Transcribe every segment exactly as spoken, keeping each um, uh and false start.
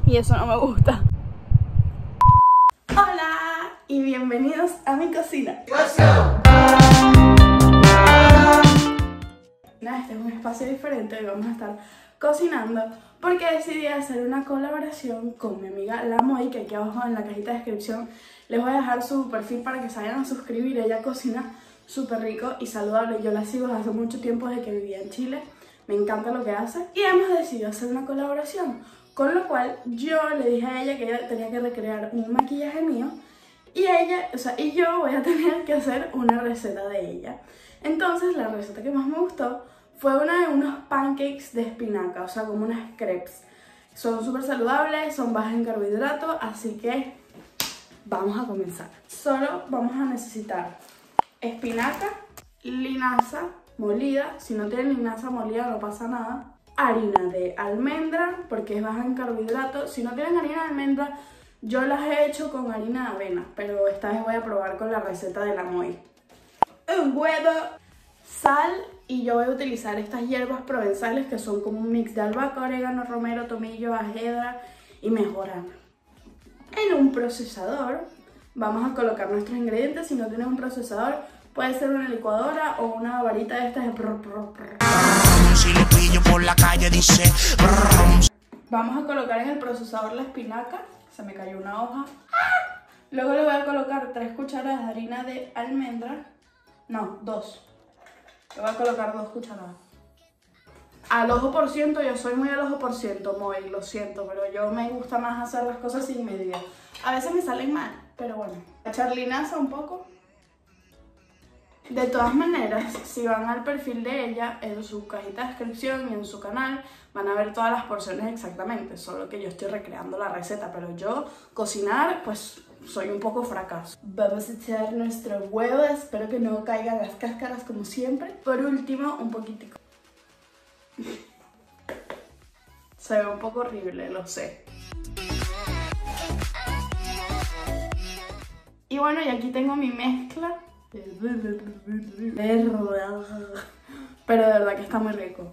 y eso no me gusta. Hola y bienvenidos a mi cocina. Let's go. Este es un espacio diferente y vamos a estar cocinando porque decidí hacer una colaboración con mi amiga La Moy, que aquí abajo en la cajita de descripción les voy a dejar su perfil para que se vayan a suscribir. Ella cocina súper rico y saludable. Yo la sigo desde hace mucho tiempo, desde que vivía en Chile. Me encanta lo que hace y hemos decidido hacer una colaboración, con lo cual yo le dije a ella que ella tenía que recrear un maquillaje mío y ella, o sea, y yo voy a tener que hacer una receta de ella. Entonces la receta que más me gustó fue una de unos pancakes de espinaca, o sea, como unas crepes. Son súper saludables, son bajas en carbohidratos, así que vamos a comenzar. Solo vamos a necesitar espinaca, linaza molida, si no tienen linaza molida no pasa nada, harina de almendra, porque es baja en carbohidratos. Si no tienen harina de almendra, yo las he hecho con harina de avena, pero esta vez voy a probar con la receta de La Moy. Un huevo, sal, y yo voy a utilizar estas hierbas provenzales que son como un mix de albahaca, orégano, romero, tomillo, ajedra y mejorana. En un procesador vamos a colocar nuestros ingredientes. Si no tienes un procesador, puede ser una licuadora o una varita de estas de prr, prr, prr. Si lo pillo por la calle dice. Vamos a colocar en el procesador la espinaca. Se me cayó una hoja. ¡Ah! Luego le voy a colocar tres cucharadas de harina de almendra. No, dos. Le voy a colocar dos cucharadas. Al ojo por ciento, yo soy muy al ojo por ciento, Moy, lo siento, pero yo me gusta más hacer las cosas sin medida. A veces me salen mal, pero bueno. Echar linaza un poco. De todas maneras, si van al perfil de ella, en su cajita de descripción y en su canal, van a ver todas las porciones exactamente, solo que yo estoy recreando la receta, pero yo cocinar, pues soy un poco fracaso. Vamos a echar nuestro huevo, espero que no caigan las cáscaras como siempre. Por último, un poquitico. Se ve un poco horrible, lo sé. Y bueno, y aquí tengo mi mezcla. Pero de verdad que está muy rico.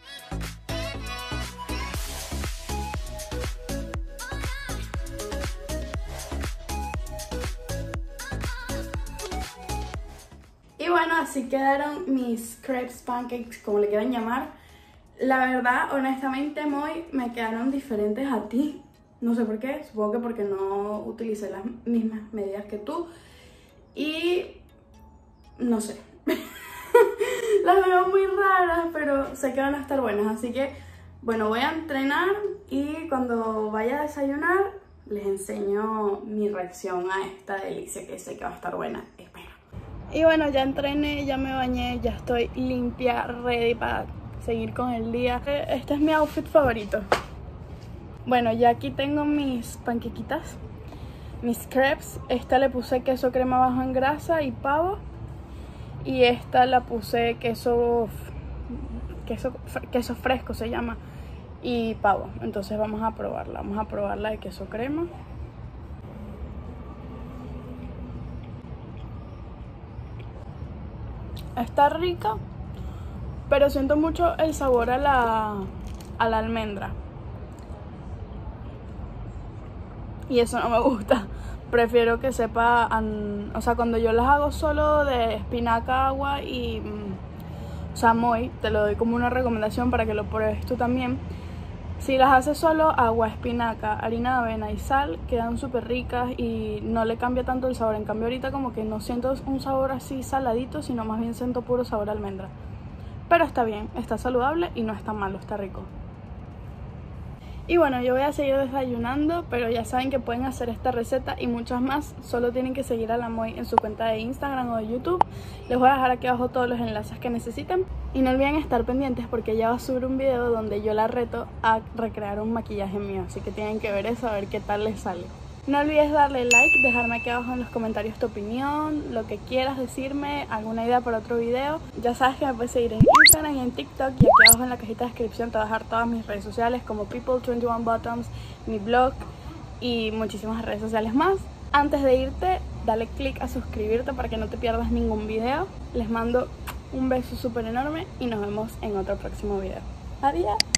Y bueno, así quedaron mis crepes, pancakes, como le quieran llamar. La verdad, honestamente, Moy, me quedaron diferentes a ti. No sé por qué, supongo que porque no utilicé las mismas medidas que tú. Y no sé. Las veo muy raras, pero sé que van a estar buenas. Así que, bueno, voy a entrenar y cuando vaya a desayunar les enseño mi reacción a esta delicia que sé que va a estar buena. Espero. Y bueno, ya entrené, ya me bañé, ya estoy limpia, ready para seguir con el día. Este es mi outfit favorito. Bueno, ya aquí tengo mis panquequitas, mis crepes. Esta le puse queso crema bajo en grasa y pavo. Y esta la puse queso, queso, queso fresco se llama, y pavo. Entonces vamos a probarla, vamos a probarla de queso crema. Está rica, pero siento mucho el sabor a la, a la almendra. Y eso no me gusta. Prefiero que sepa, o sea, cuando yo las hago solo de espinaca, agua y, o sea, Moy, te lo doy como una recomendación para que lo pruebes tú también. Si las haces solo agua, espinaca, harina de avena y sal, quedan súper ricas y no le cambia tanto el sabor. En cambio ahorita como que no siento un sabor así saladito, sino más bien siento puro sabor a almendra. Pero está bien, está saludable y no está malo, está rico. Y bueno, yo voy a seguir desayunando, pero ya saben que pueden hacer esta receta y muchas más. Solo tienen que seguir a La Moy en su cuenta de Instagram o de YouTube. Les voy a dejar aquí abajo todos los enlaces que necesiten. Y no olviden estar pendientes porque ella va a subir un video donde yo la reto a recrear un maquillaje mío. Así que tienen que ver eso, a ver qué tal les sale. No olvides darle like, dejarme aquí abajo en los comentarios tu opinión, lo que quieras decirme, alguna idea para otro video. Ya sabes que me puedes seguir en Instagram y en TikTok, y aquí abajo en la cajita de descripción te voy a dejar todas mis redes sociales como People veintiuno Bottoms, mi blog y muchísimas redes sociales más. Antes de irte, dale click a suscribirte para que no te pierdas ningún video. Les mando un beso súper enorme y nos vemos en otro próximo video. Adiós.